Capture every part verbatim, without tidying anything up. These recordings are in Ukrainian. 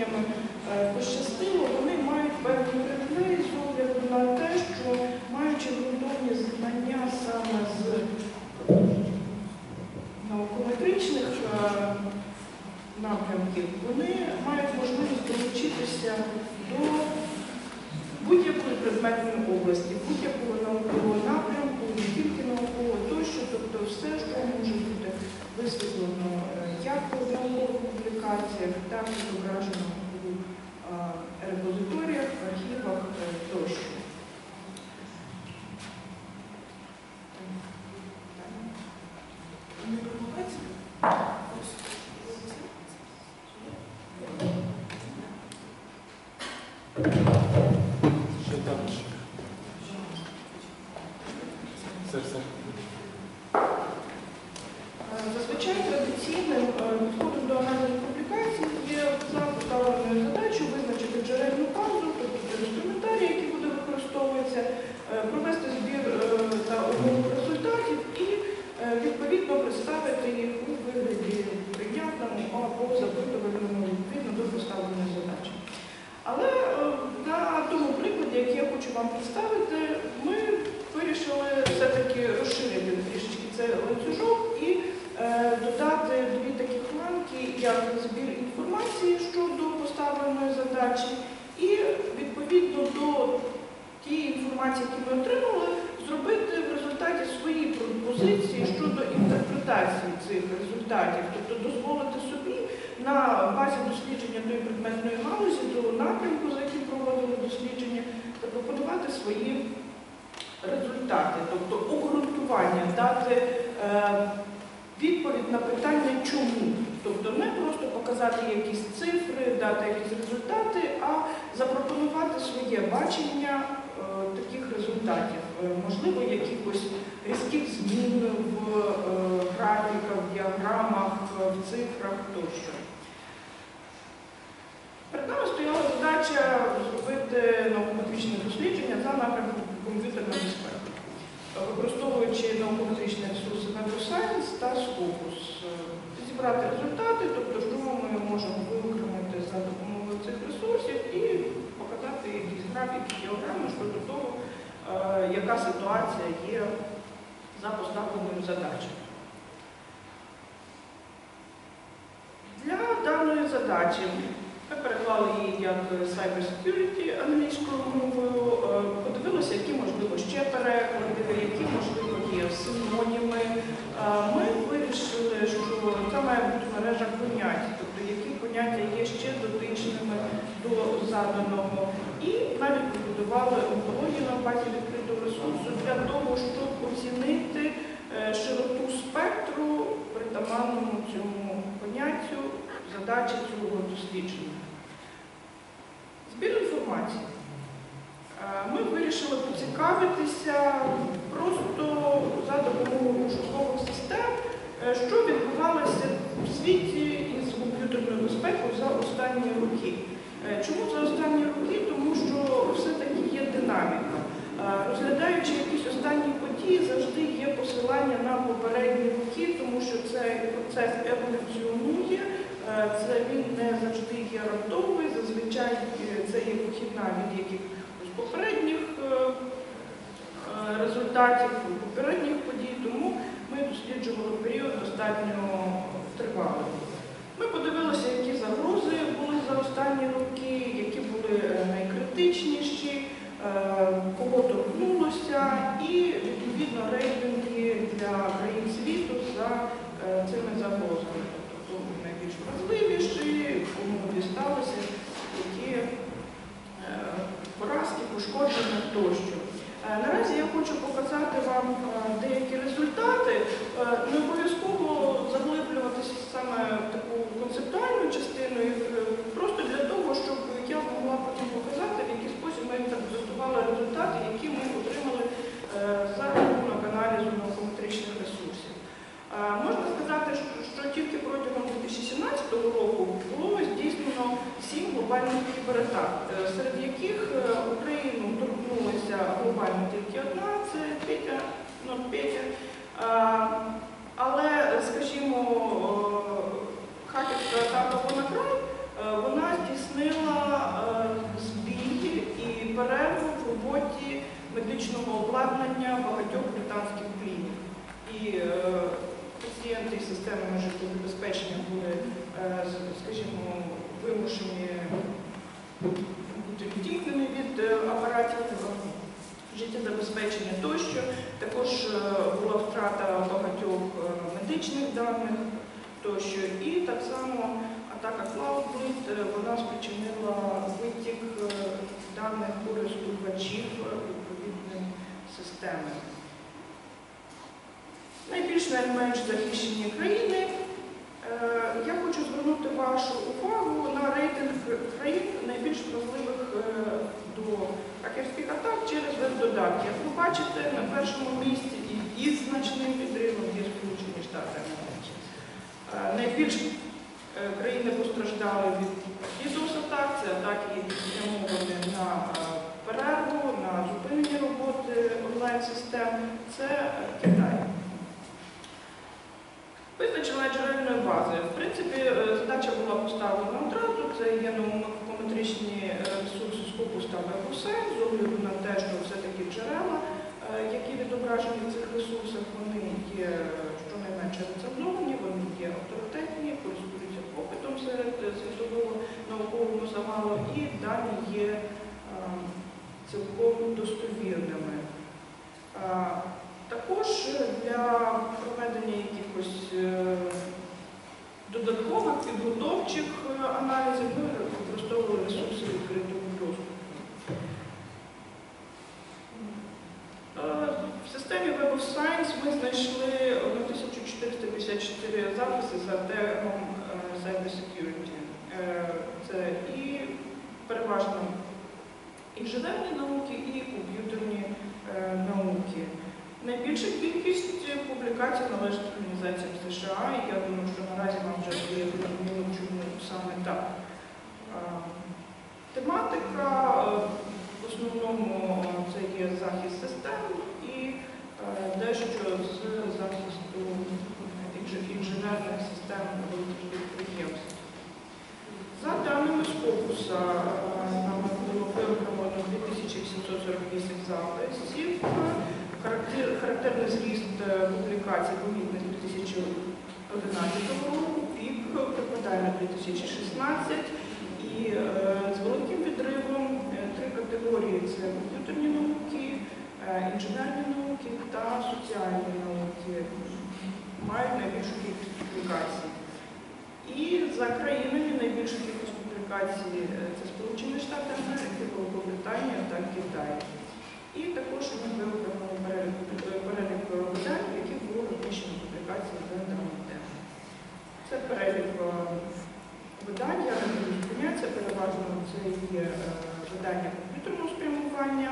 дослідженнями пощастило, вони мають певні привілеї з огляду на те, що маючи ґрунтовні знання саме з наукометричних напрямків, вони мають можливість долучитися до будь-якої предметної області, будь-якого наукового напрямку, не тільки наукового, тощо, тобто все, що може бути висвітлено як у наукових публікаціях, так і зображено у репозиторіях, архівах тощо. Зазвичай традиційним підходом до аналізу публікацій є за поставленою задачею визначити джерельну базу, тобто інструментарій, який буде використовуватися, провести збір та обмову результатів і відповідно представити їх у вигляді прийнятному або запитувальному відповідно до поставленої задачі. Але на тому прикладі, який я хочу вам представити, ми вирішили все-таки розширити трішечки цей ланцюжок і е, додати дві такі ланки, як збір інформації щодо поставленої задачі і відповідно до тієї інформації, яку ми отримали, зробити в результаті свої пропозиції щодо інтерпретації цих результатів, тобто дозволити собі на базі дослідження тої предметної галузі, того напрямку, за яким проводили дослідження, запропонувати свої результати, тобто обґрунтування, дати е, відповідь на питання «чому?». Тобто не просто показати якісь цифри, дати якісь результати, а запропонувати своє бачення е, таких результатів. Е, можливо, якихось різких змін в е, графіках, в діаграмах, в цифрах тощо. Перед нами стояла задача зробити наукометричне дослідження за напрямком комп'ютерна безпека, використовуючи наукометричні ресурси NetroScience та Scopus. Зібрати результати, тобто що ми можемо виокремити за допомогою цих ресурсів і показати якісь графіки, діаграми щодо того, яка ситуація є за поставленою задачею. Для даної задачі ми переклали її як cybersecurity англійською мовою, подивилися, які, можливо, ще переклади, які, можливо, є синоніми. Ми вирішили, що це має бути мережа понять, тобто які поняття є ще дотичними до заданого. І навіть побудували онтологію на базі відкритого ресурсу для того, щоб оцінити широту спектру притаманному цьому поняттю задачі цього дослідження. Збір інформації. Ми вирішили поцікавитися просто за допомогою пошукових систем, що відбувалося в світі із комп'ютерною безпекою за останні роки. Чому за останні роки? Тому що все-таки є динаміка. Розглядаючи якісь останні події, завжди є посилання на попередні роки, тому що цей процес еволюціонує. Це він не завжди є раптовий, зазвичай це є похідна від якихось попередніх результатів, попередніх подій, тому ми досліджували період достатньо тривалий. Ми подивилися, які загрози були за останні роки, які були найкритичніші, кого торкнулося і, відповідно, рейтинги для країн світу за цими загрозами. Найбільш важливіші, кому дісталися, які поразки, пошкодження тощо. Наразі я хочу показати вам деякі результати. Не обов'язково заглиблюватися саме в таку концептуальну частину, просто для того, щоб я могла потім показати, в який спосіб ми інтерпретували результати, які ми отримали за рахунок аналізу наукометричних ресурсів. Можна сказати, що тільки протягом дві тисячі сімнадцятого року було здійснено сім глобальних кібератак, серед яких Україну торкнулася глобально тільки одна, це третя, Нордпетя. Але, скажімо, хакерська атака WannaCry, вона здійснила медичного обладнання багатьох британських клінік. І е, пацієнти із системами життєзабезпечення були, е, скажімо, вимушені бути відімкнені від е, апаратів життєзабезпечення тощо. Також е, була втрата багатьох е, медичних даних тощо. І так само атака Cloudbleed, вона спричинила витік е, даних користувачів відповідної системи. Найбільш найменш захищені країни. Е, я хочу звернути вашу увагу на рейтинг країн найбільш вразливих е, до хакерських атак через веб-додатки. Як ви бачите, на першому місці і із значним підривом є Сполучені Штати Америки. Е, найбільш е, країни постраждали від DDoS-атак, це атаки, які спрямовані на е, перерву, на зупинення роботи онлайн-систем, це е, Китай. Визначення джерельної бази. В принципі, задача була поставлена одразу, це є наукометричні ресурси Scopus та Web of Science, з огляду на те, що все-таки джерела, які відображені в цих ресурсах, вони є щонайменше рецензовані, вони є авторитетні, користуються попитом серед світового наукового загалу, і дані є цілком достовірними. Також для проведення якихось додаткових підготовчих аналізів ми використовували ресурси відкритого доступу. В системі Web of Science ми знайшли тисячу чотириста п'ятдесят чотири записи за тегом Cybersecurity. Це і переважно інженерні науки, і комп'ютерні науки. Найбільша кількість публікацій належить організаціям США, і я думаю, що наразі вам вже є зрозуміло, чому саме так. Тематика, в основному, це є захист систем і дещо з захисту інженерних систем великих підприємств. За даними Scopus, нами було виокремлено дві тисячі сімсот сорок вісім записів. Характерний зріст публікацій помітний з дві тисячі одинадцятого року, пік припадає на дві тисячі шістнадцятий, і е, з великим відривом три категорії – це комп'ютерні науки, е, інженерні науки та соціальні науки мають найбільшу кількість публікацій. І за країнами найбільшу кількість публікацій – це Сполучені Штати Америки, Великобританія та Китай. І також ми виокремили перелік видань, в яких було розміщено публікації за даною темою. Це перелік видань, я не буду зупинятися, переважно це є видання комп'ютерного спрямування.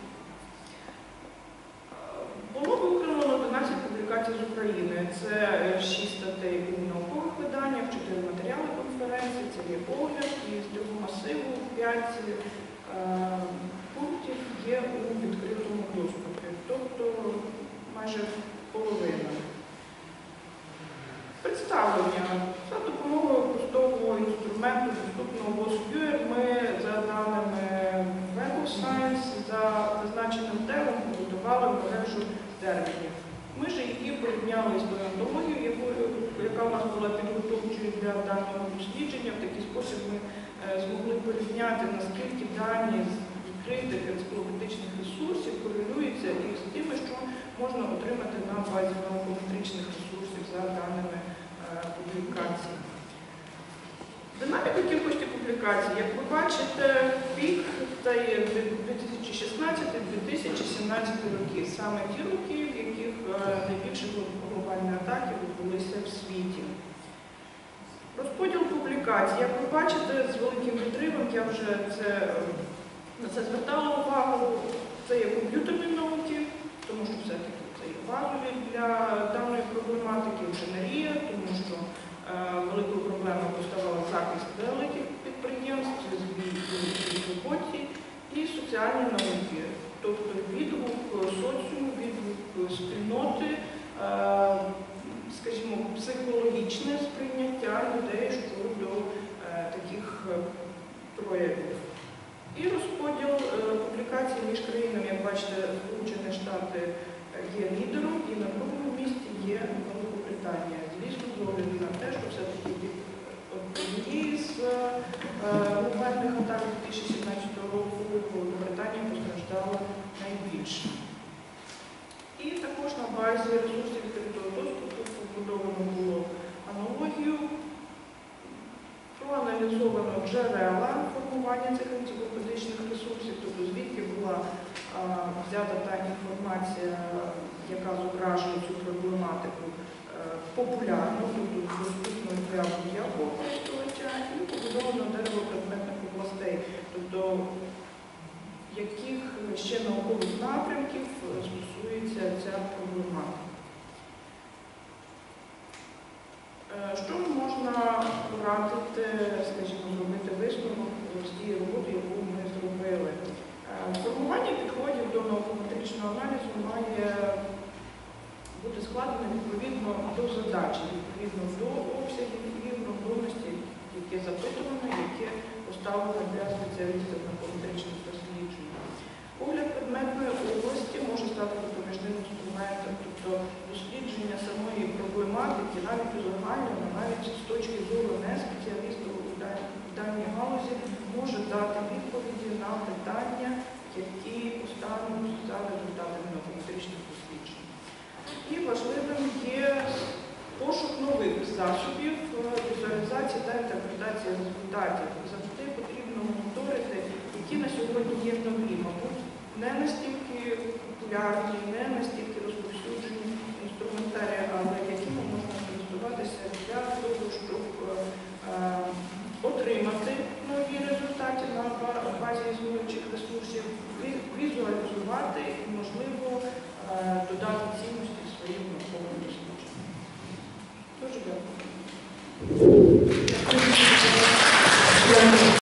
Було виокремлено одинадцять публікацій з України. Це шість статей у наукових виданнях, чотири матеріали конференції, це є огляд, і з цього масиву п'ять пунктів є у відкритому доступі, тобто майже половина. Представлення. За допомогою простого інструменту, доступного WOS-Viewer, ми за даними Web of Science, за зазначеним тегом побудували мережу термінів. Ми ж її порівняли з палеонтологією, яка у нас була підготовчою для даного дослідження. В такий спосіб ми змогли порівняти, наскільки дані з відкритих енциклопедичних ресурсів корелюються із тими, що можна отримати на базі наукометричних ресурсів за даними е, публікацій. Динаміка кількості публікацій, як ви бачите, пік це є дві тисячі шістнадцятий - дві тисячі сімнадцятий роки. Саме ті роки, в яких е, найбільше глобальні атаки відбулися в світі. Розподіл публікацій. Як ви бачите, з великим відривом, я вже це, на це звертала увагу, це є комп'ютерні науки, тому що все-таки це є базові для даної проблематики, інженерія, тому що е, великою проблемою поставала захист великих підприємств, збій у роботі, і соціальні науки, тобто відгук соціуму, відгук спільноти, е, скажімо, психологічне сприйняття людей щодо е, таких проявів. І розподіл е, публікацій між країнами, як бачите, У воєнних атак дві тисячі сімнадцятого року Великобританія постраждала найбільше. І також на базі ресурсів відкритого доступу побудовано було аналогію, проаналізовано джерела формування цих енциклопедичних ресурсів, тобто звідки була а, взята та інформація, яка зображує цю проблематику а, популярно, тобто доступною для будь-якого користувача, і побудовано дерево предметних областей, тобто яких ще наукових напрямків стосується ця проблематика. Що можна порадити, скажімо, зробити висновок з тієї роботи, яку ми зробили? Формування підходів до наукометричного аналізу має бути складене відповідно до задачі, відповідно до обсягів і ґрунтовності, яке запитувано, яке поставлено для спеціалістів наукометричних досліджень. Огляд предметної області може стати допоміжним інструментом, тобто дослідження самої проблематики, навіть узагальнено, навіть з точки зору не спеціаліста у даній галузі, може дати відповіді на питання, які постануть за результатами наукометричних досліджень. І важливим є пошук нових засобів візуалізації та інтерпретації результатів. Завжди потрібно моніторити, які на сьогодні є нові, мабуть, не настільки популярні, не настільки